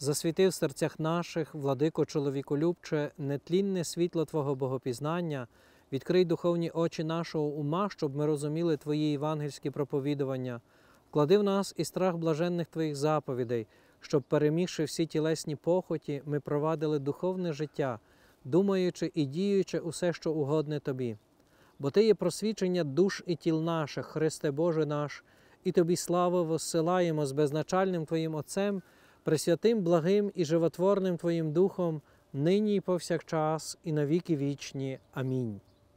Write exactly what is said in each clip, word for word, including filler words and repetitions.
Засвіти в серцях наших, владико чоловіколюбче, нетлінне світло Твого богопізнання, відкрий духовні очі нашого ума, щоб ми розуміли Твої євангельські проповідування. Вклади в нас і страх блаженних Твоїх заповідей, щоб, перемігши всі тілесні похоті, ми провадили духовне життя, думаючи і діючи усе, що угодне Тобі. Бо Ти є просвічення душ і тіл наших, Христе Боже наш, і Тобі славу воссилаємо з безначальним Твоїм Отцем, пресвятим, благим і животворним Твоїм Духом, нині і повсякчас, і на віки вічні. Амінь.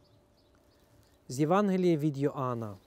З Євангелія від Йоанна.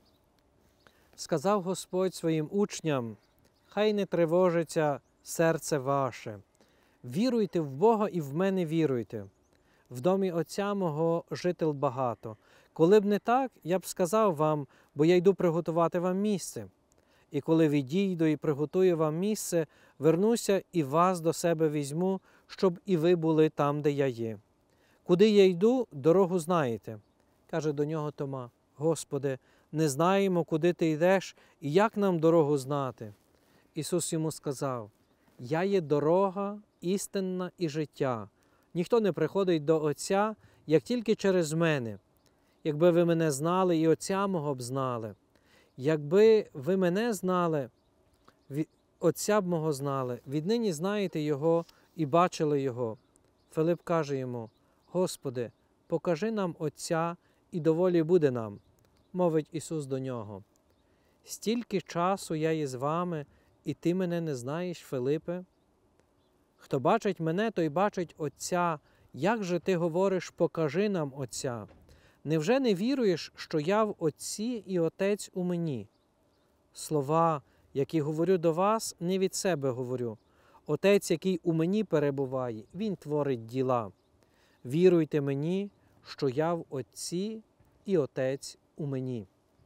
Сказав Господь своїм учням: «Хай не тривожиться серце ваше. Віруйте в Бога і в мене віруйте. В домі Отця мого жител багато. Коли б не так, я б сказав вам, бо я йду приготувати вам місце. І коли відійду і приготую вам місце, вернуся і вас до себе візьму, щоб і ви були там, де я є. Куди я йду, дорогу знаєте». Каже до нього Тома: «Господи, не знаємо, куди ти йдеш, і як нам дорогу знати?» Ісус йому сказав: «Я є дорога, істинна і життя. Ніхто не приходить до Отця, як тільки через мене. Якби ви мене знали, і Отця мого б знали. Якби ви мене знали, Отця б мого знали, віднині знаєте Його і бачили Його». Филип каже йому: «Господи, покажи нам Отця, і доволі буде нам». Мовить Ісус до нього: «Стільки часу я є з вами, і ти мене не знаєш, Филипе? Хто бачить мене, той бачить Отця. Як же ти говориш: покажи нам Отця? Невже не віруєш, що я в Отці і Отець у мені? Слова, які говорю до вас, не від себе говорю. Отець, який у мені перебуває, Він творить діла. Віруйте мені, що я в Отці і Отець у мені».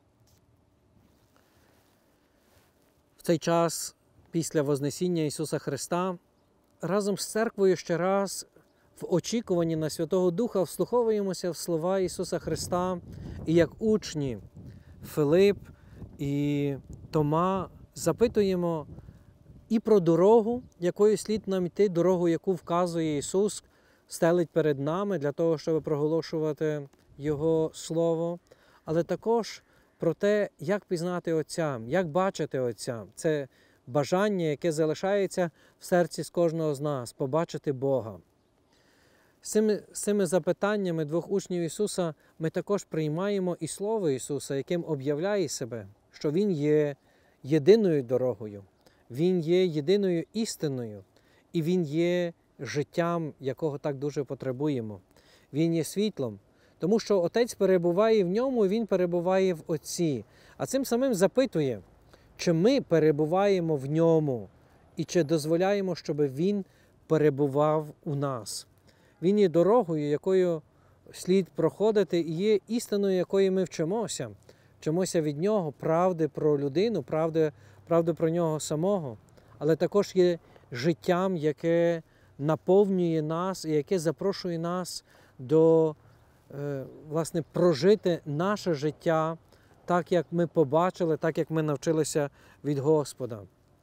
В цей час, після Вознесіння Ісуса Христа, разом з церквою ще раз в очікуванні на Святого Духа вслуховуємося в слова Ісуса Христа, і як учні Филип і Тома запитуємо і про дорогу, якою слід нам йти, дорогу, яку вказує Ісус, стелить перед нами для того, щоб проголошувати Його Слово, але також про те, як пізнати Отця, як бачити Отця. Це бажання, яке залишається в серці з кожного з нас – побачити Бога. З цими, з цими запитаннями двох учнів Ісуса ми також приймаємо і Слово Ісуса, яким об'являє себе, що Він є єдиною дорогою, Він є єдиною істиною, і Він є життям, якого так дуже потребуємо. Він є світлом, тому що Отець перебуває в Ньому, і Він перебуває в Отці. А цим самим запитує, чи ми перебуваємо в Ньому, і чи дозволяємо, щоб Він перебував у нас. Він є дорогою, якою слід проходити, і є істиною, якої ми вчимося. Вчимося від Нього правди про людину, правди, правди про Нього самого, але також є життям, яке наповнює нас і яке запрошує нас до, власне, прожити наше життя так, як ми побачили, так, як ми навчилися від Господа.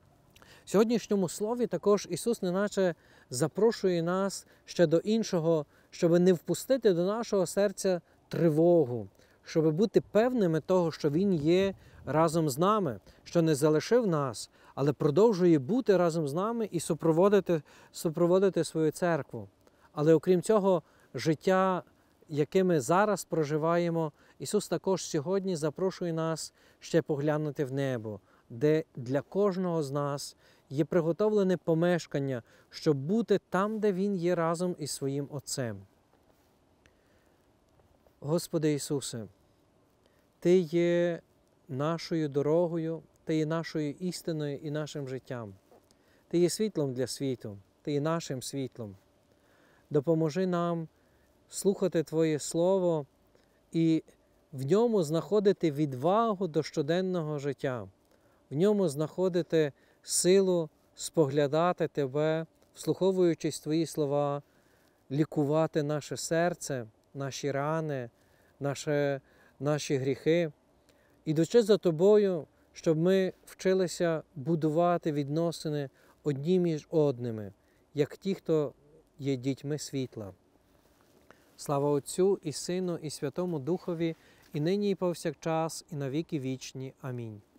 В сьогоднішньому слові також Ісус неначе запрошує нас ще до іншого, щоб не впустити до нашого серця тривогу, щоб бути певними того, що Він є разом з нами, що не залишив нас, але продовжує бути разом з нами і супроводити, супроводити свою церкву. Але окрім цього, життя, яке ми зараз проживаємо, Ісус також сьогодні запрошує нас ще поглянути в небо, де для кожного з нас є приготовлене помешкання, щоб бути там, де Він є разом із своїм Отцем. Господи Ісусе, Ти є нашою дорогою, Ти є нашою істиною і нашим життям. Ти є світлом для світу, Ти є нашим світлом. Допоможи нам слухати Твоє Слово і в ньому знаходити відвагу до щоденного життя, в ньому знаходити силу споглядати Тебе, вслуховуючись Твої слова, лікувати наше серце, наші рани, наші, наші гріхи, ідучи за Тобою, щоб ми вчилися будувати відносини одні між одними, як ті, хто є дітьми світла. Слава Отцю і Сину, і Святому Духові, і нині, і повсякчас, і на віки вічні. Амінь.